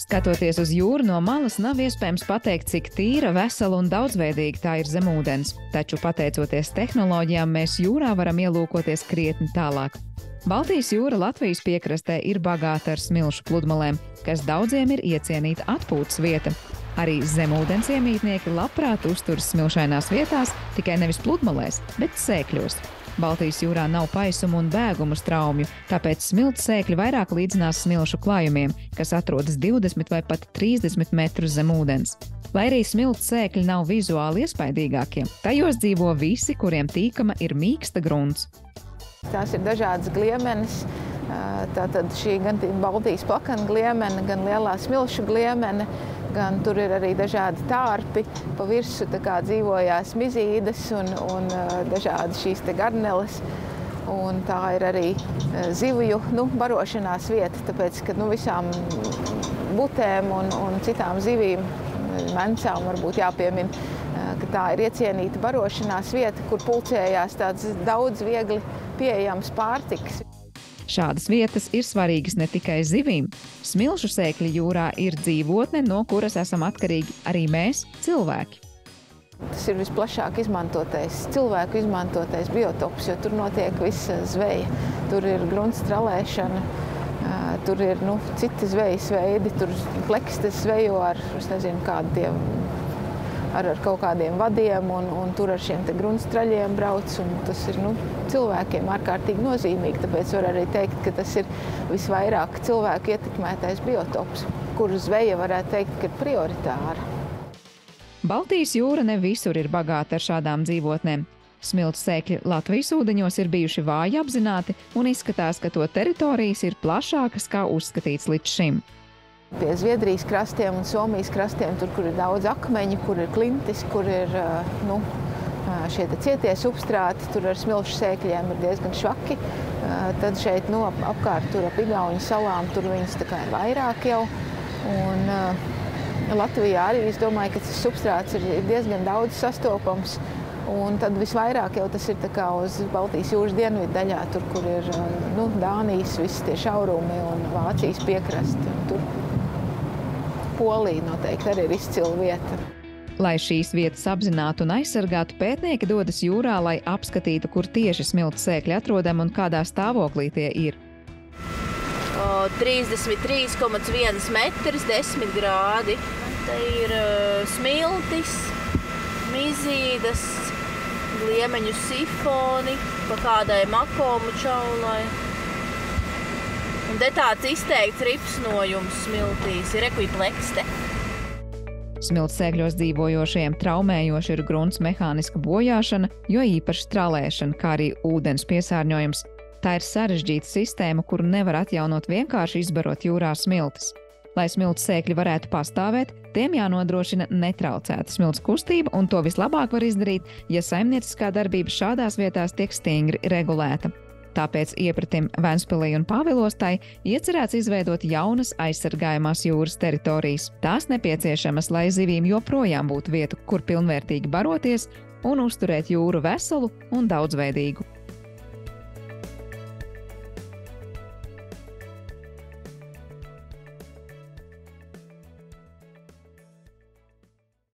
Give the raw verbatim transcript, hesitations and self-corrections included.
Skatoties uz jūru no malas, nav iespējams pateikt, cik tīra, vesela un daudzveidīga tā ir zem ūdens. Taču, pateicoties tehnoloģijām, mēs jūrā varam ielūkoties krietni tālāk. Baltijas jūra Latvijas piekrastē ir bagāta ar smilšu pludmalēm, kas daudziem ir iecienīta atpūtas vieta. Arī zemūdens iemītnieki labprāt uzturas smilšainās vietās, tikai nevis pludmalēs, bet sēkļos. Baltijas jūrā nav paisumu un bēgumu straumju, tāpēc smilts sēkļi vairāk līdzinās smilšu klājumiem, kas atrodas divdesmit vai pat trīsdesmit metrus zem ūdens. Lai arī smilts sēkļi nav vizuāli iespaidīgākie, tajos dzīvo visi, kuriem tīkama ir mīksta grunts. Tās ir dažādas gliemenes, tātad šī gan Baltijas plakana gliemene, gan lielā smilšu gliemene, gan tur ir arī dažādi tārpi, pa virsu tā kā dzīvojās mizīdes un, un dažādi šīs te garneles. Un tā ir arī zivju nu, barošanās vieta, tāpēc, ka nu, visām butēm un, un citām zivīm, mencām varbūt jāpiemina, ka tā ir iecienīta barošanās vieta, kur pulcējās tāds daudz viegli pieejams pārtiks. Šādas vietas ir svarīgas ne tikai zivīm. Smilšu sēkļi jūrā ir dzīvotne, no kuras esam atkarīgi arī mēs, cilvēki. Tas ir visplašāk izmantotais, cilvēku izmantotais biotops, jo tur notiek visa zveja. Tur ir grunts tralēšana, tur ir nu, citi zvejas veidi, tur plekstes zvejo ar, es nezinu, kādiem, ar, ar kaut kādiem vadiem, un, un tur ar šiem te grunts-traļiem brauc, un tas ir nu, cilvēkiem ārkārtīgi nozīmīgi, tāpēc var arī teikt, ka tas ir visvairāk cilvēku ietekmētais biotops, kuru zveja varētu teikt, ka ir prioritāra. Baltijas jūra ne visur ir bagāta ar šādām dzīvotnēm. Smilts sēkļi Latvijas ūdeņos ir bijuši vāji apzināti un izskatās, ka to teritorijas ir plašākas, kā uzskatīts līdz šim. Pie Zviedrijas krastiem un Somijas krastiem, tur, kur ir daudz akmeņu, kur ir klintis, kur ir nu, šie cietie substrāti, tur ar smilšu sēkļiem ir diezgan švaki. Tad šeit nu, ap, apkārt tur ap Igauņu salām, tur viņas tā kā ir vairāk jau. Un Latvijā arī, es domāju, ka tas substrāts ir diezgan daudz sastopams. Un tad visvairāk jau tas ir tā kā uz Baltijas jūras dienvidu daļā, tur, kur ir nu, Dānijas visi tie šaurumi un Vācijas piekrasti. Tur Polija noteikti arī ir izcila vieta. Lai šīs vietas apzinātu un aizsargātu, pētnieki dodas jūrā, lai apskatītu, kur tieši smilts sēkļi atrodami un kādā stāvoklī tie ir. trīsdesmit trīs komats viens metrs, desmit grādi. Te ir uh, smiltis, mizīdas, gliemeņu sifoni, pa kādai makomu čaulai. Un te tāds izteikts ripsnojums smiltīs, ir ekviplekste. Smilts sēkļos dzīvojošiem traumējoši ir grunts mehāniska bojāšana, jo īpaši tralēšana, kā arī ūdens piesārņojums. Tā ir sarežģīta sistēma, kuru nevar atjaunot vienkārši izbarot jūrā smiltis. Lai smilts sēkļi varētu pastāvēt, tiem jānodrošina netraucēta smilts kustība, un to vislabāk var izdarīt, ja saimnieciskā darbība šādās vietās tiek stingri regulēta. Tāpēc iepratim Ventspilī un Pāvilostai iecerēts izveidot jaunas aizsargājamās jūras teritorijas. Tās nepieciešamas, lai zivīm joprojām būtu vieta, kur pilnvērtīgi baroties un uzturēt jūru veselu un daudzveidīgu.